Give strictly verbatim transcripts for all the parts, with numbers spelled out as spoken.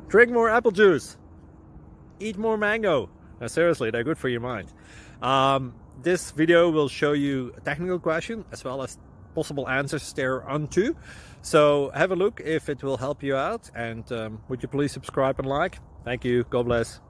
Drink more apple juice. Eat more mango. Now, seriously, they're good for your mind. Um, this video will show you a technical question as well as possible answers thereunto. So have a look if it will help you out, and um, would you please subscribe and like? Thank you. God bless.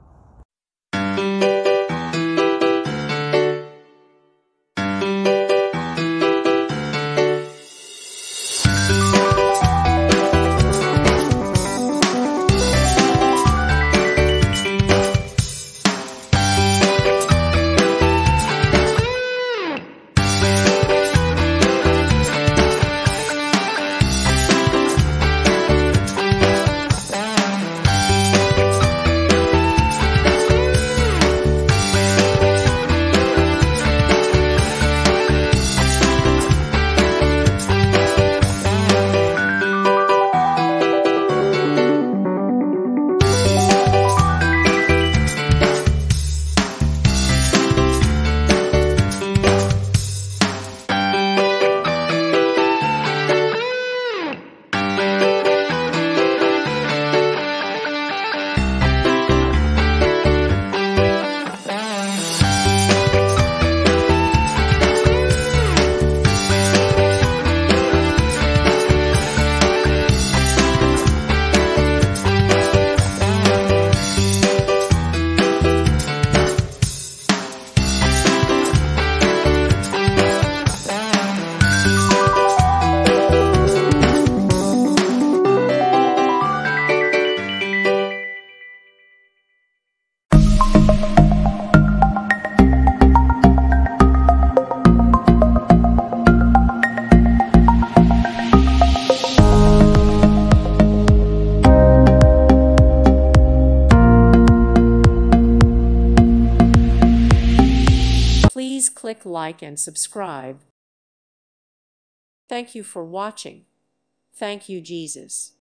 Please click like and subscribe. Thank you for watching. Thank you, Jesus.